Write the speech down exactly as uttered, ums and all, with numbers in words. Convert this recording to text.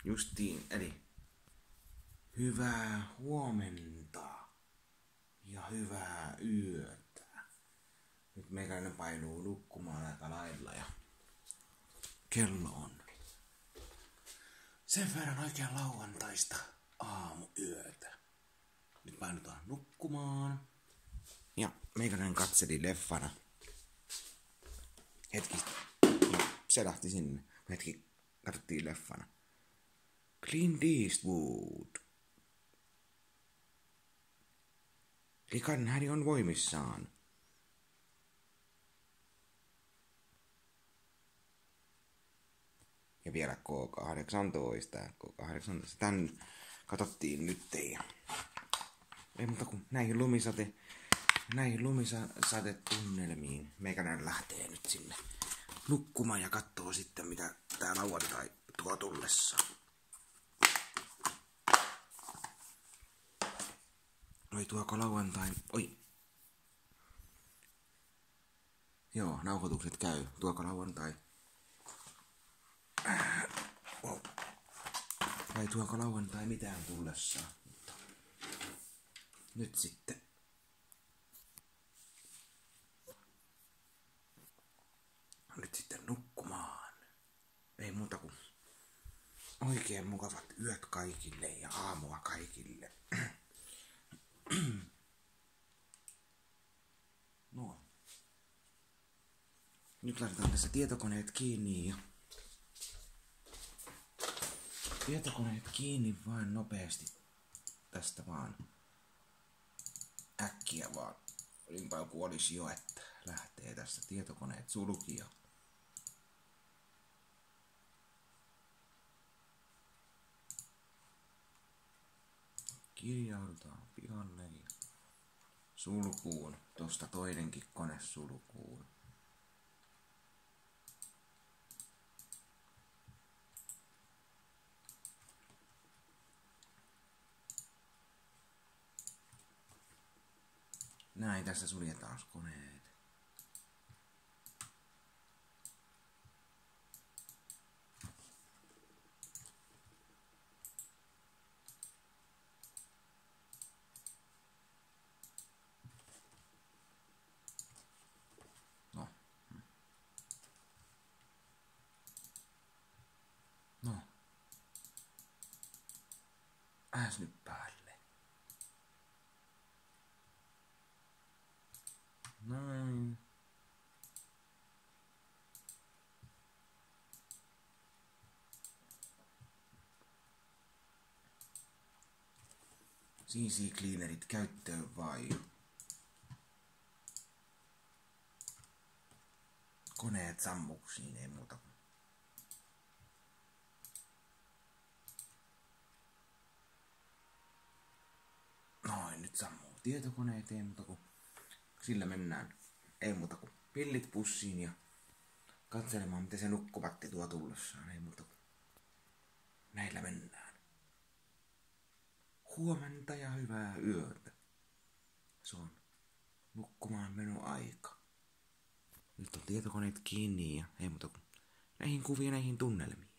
Justiin, eli hyvää huomenta ja hyvää yötä. Nyt meikäläinen painuu nukkumaan aika lailla ja kello on sen verran oikein lauantaista aamuyötä. Nyt painutaan nukkumaan. Ja meikäläinen katseli leffana. Hetki, se lähti sinne. Hetki, katsottiin leffana. Clint Eastwood. Likainen hän on voimissaan. Ja vielä K kahdeksantoista. K kahdeksantoista. Tän katsottiin nyt ja ei muuta kuin näihin lumisate, näihin lumisadetunnelmiin. Meikäläinen lähtee nyt sinne nukkumaan ja katsoo sitten mitä tää lauantai tuo tullessaan. Oi tuoko lauantai... Oi. Joo, nauhoitukset käy. Tuoko lauantai... Äh, oh. Vai tuoko lauantai mitään tullessaan. Mutta nyt sitten... Nyt sitten nukkumaan. Ei muuta kuin oikein mukavat yöt kaikille ja aamua kaikille. No. Nyt laitetaan tässä tietokoneet kiinni ja tietokoneet kiinni vain nopeasti tästä vaan äkkiä vaan. Olinpa joku olisi jo, että lähtee tästä tietokoneet sulki ja kirjaudutaan pihalle ja sulkuun. Tosta toinenkin kone sulkuun. Näin, tässä suljetaan koneet. No. No. Ääs nyt päälle. Näin. C C Cleanerit käyttöön vai? Koneet sammuksiin, ei muuta kuin. Noin, nyt sammuu tietokoneet, ei muuta kuin. Sillä mennään, ei muuta kuin pillit pussiin ja katselemaan miten se nukkuvatti tuo tullessaan, ei muuta kuin. Näillä mennään. Huomenta ja hyvää yötä. Se on nukkumaan menoaika. Nyt on tietokoneet kiinni ja ei muuta kuin näihin kuviin, näihin tunnelmiin.